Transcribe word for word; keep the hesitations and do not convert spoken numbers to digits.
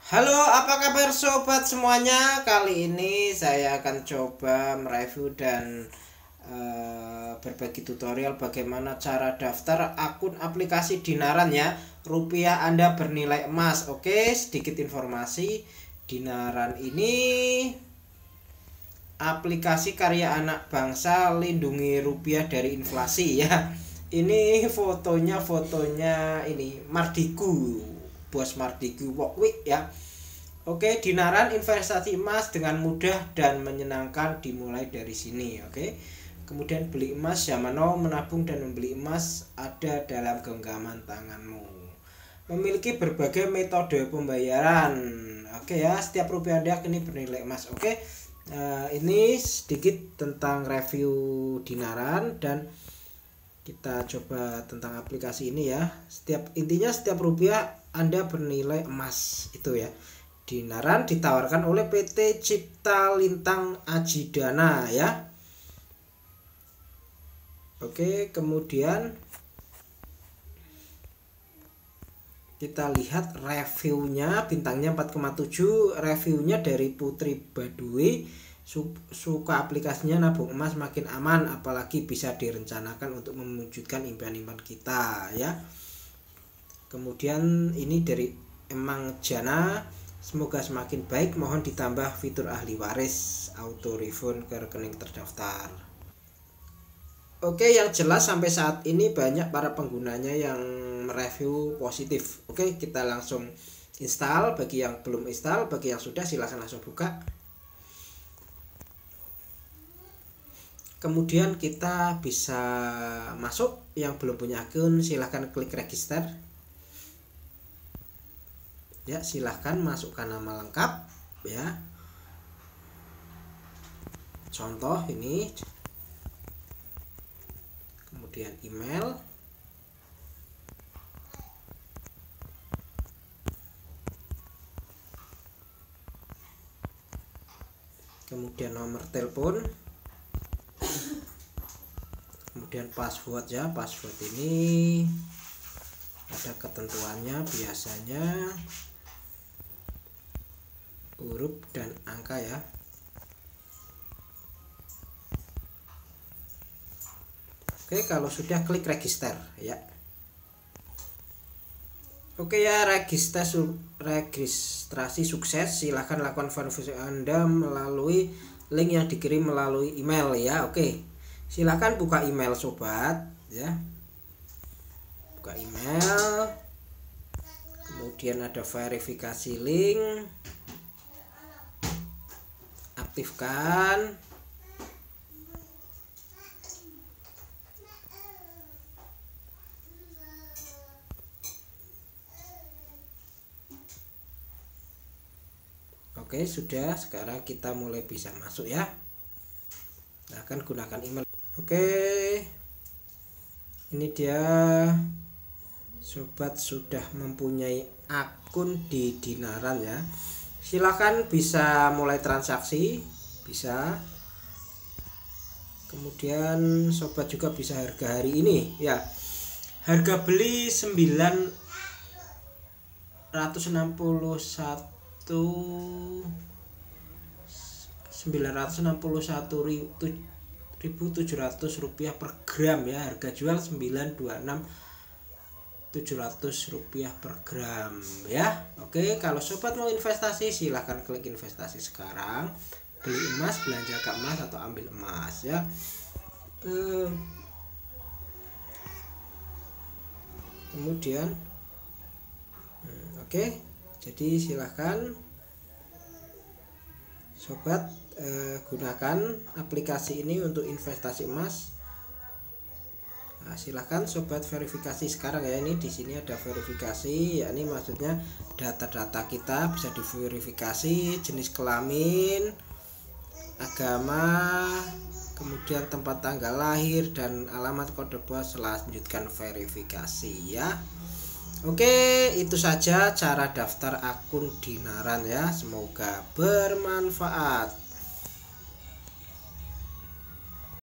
Halo, apa kabar sobat semuanya? Kali ini saya akan coba mereview dan uh, berbagi tutorial bagaimana cara daftar akun aplikasi Dinaran ya. Rupiah Anda bernilai emas. Oke, sedikit informasi. Dinaran ini aplikasi karya anak bangsa, lindungi rupiah dari inflasi ya. Ini fotonya fotonya ini Mardigu, bos Mardigu Walkway ya. Oke, Dinaran investasi emas dengan mudah dan menyenangkan dimulai dari sini. Oke. Kemudian beli emas zaman now, menabung dan membeli emas ada dalam genggaman tanganmu. Memiliki berbagai metode pembayaran. Oke ya, setiap rupiah Anda kini bernilai emas. Oke. Nah, ini sedikit tentang review Dinaran dan kita coba tentang aplikasi ini ya. Setiap intinya setiap rupiah Anda bernilai emas itu ya. Dinaran ditawarkan oleh P T Cipta Lintang Ajidana ya. Oke, kemudian kita lihat reviewnya, bintangnya empat koma tujuh. Reviewnya dari Putri Baduy, suka aplikasinya nabung emas makin aman, apalagi bisa direncanakan untuk mewujudkan impian-impian kita ya. Kemudian ini dari Emang Jana, semoga semakin baik, mohon ditambah fitur ahli waris auto refund ke rekening terdaftar. Oke, yang jelas sampai saat ini banyak para penggunanya yang mereview positif. Oke, kita langsung install. Bagi yang belum install, bagi yang sudah silahkan langsung buka. Kemudian kita bisa masuk. Yang belum punya akun silahkan klik register. Ya, silahkan masukkan nama lengkap ya. Contoh ini. Kemudian email. Kemudian nomor telepon. Kemudian password ya. Password ini ada ketentuannya, biasanya huruf dan angka ya. Oke, kalau sudah klik register ya. Oke ya, registrasi registrasi sukses. Silahkan lakukan verifikasi Anda melalui link yang dikirim melalui email ya. Oke, silahkan buka email sobat ya. Buka email, kemudian ada verifikasi link, aktifkan. Oke, sudah. Sekarang kita mulai bisa masuk ya. Nah, akan gunakan email. Oke, ini dia sobat sudah mempunyai akun di Dinaran ya. Silahkan bisa mulai transaksi, bisa. Kemudian sobat juga bisa harga hari ini ya. Harga beli sembilan ratus enam puluh satu ribu tujuh ratus rupiah per gram ya. Harga jual sembilan dua enam tujuh ratus rupiah per gram ya. Oke, kalau sobat mau investasi silahkan klik investasi sekarang, beli emas, belanja ke emas atau ambil emas ya. eh, kemudian hmm, oke, jadi silahkan sobat eh, gunakan aplikasi ini untuk investasi emas. Nah, silahkan sobat verifikasi sekarang ya. Ini di sini ada verifikasi, ya ini maksudnya data-data kita bisa diverifikasi, jenis kelamin, agama, kemudian tempat tanggal lahir dan alamat kode pos. Selanjutkan verifikasi ya. Oke, itu saja cara daftar akun Dinaran ya. Semoga bermanfaat.